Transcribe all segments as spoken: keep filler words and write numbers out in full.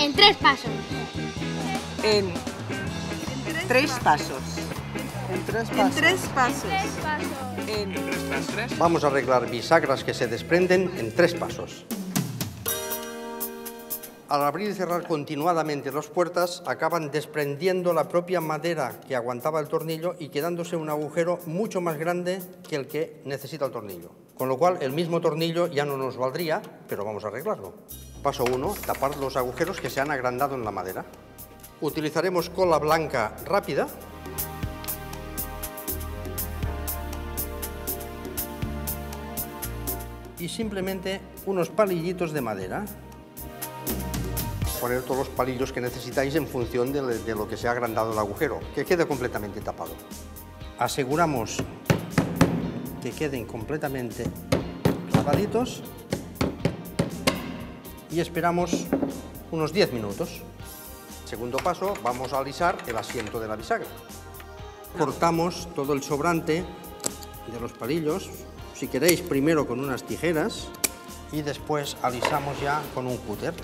En tres pasos. En tres pasos. En tres En pasos. tres pasos. pasos. En Vamos a arreglar bisagras que se desprenden en tres pasos. Al abrir y cerrar continuadamente las puertas, acaban desprendiendo la propia madera que aguantaba el tornillo y quedándose un agujero mucho más grande que el que necesita el tornillo. Con lo cual, el mismo tornillo ya no nos valdría, pero vamos a arreglarlo. Paso uno, tapar los agujeros que se han agrandado en la madera. Utilizaremos cola blanca rápida. Y simplemente unos palillitos de madera. Poner todos los palillos que necesitáis en función de, de lo que se ha agrandado el agujero, que quede completamente tapado. Aseguramos que queden completamente clavaditos y esperamos unos diez minutos. Segundo paso, vamos a alisar el asiento de la bisagra. Cortamos todo el sobrante de los palillos, si queréis primero con unas tijeras y después alisamos ya con un cúter.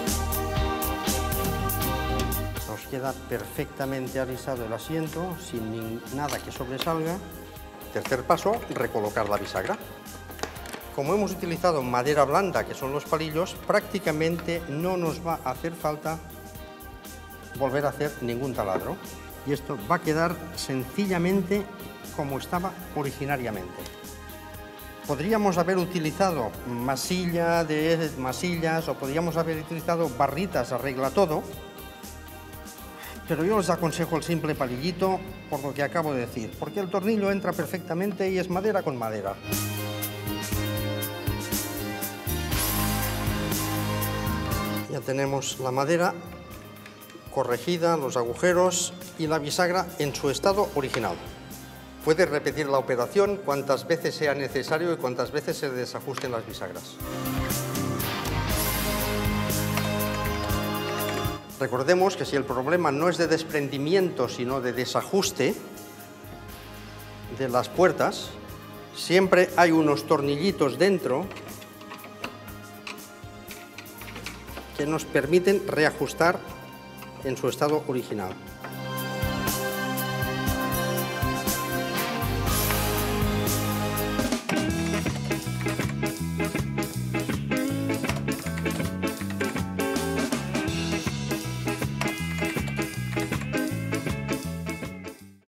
Nos queda perfectamente alisado el asiento, sin nada que sobresalga. Tercer paso, recolocar la bisagra. Como hemos utilizado madera blanda, que son los palillos, prácticamente no nos va a hacer falta volver a hacer ningún taladro. Y esto va a quedar sencillamente como estaba originariamente. Podríamos haber utilizado masilla de masillas o podríamos haber utilizado barritas arregla todo, pero yo os aconsejo el simple palillito por lo que acabo de decir, porque el tornillo entra perfectamente y es madera con madera. Ya tenemos la madera corregida, los agujeros y la bisagra en su estado original. Puedes repetir la operación cuantas veces sea necesario y cuantas veces se desajusten las bisagras. Recordemos que si el problema no es de desprendimiento, sino de desajuste de las puertas, siempre hay unos tornillitos dentro que nos permiten reajustar en su estado original.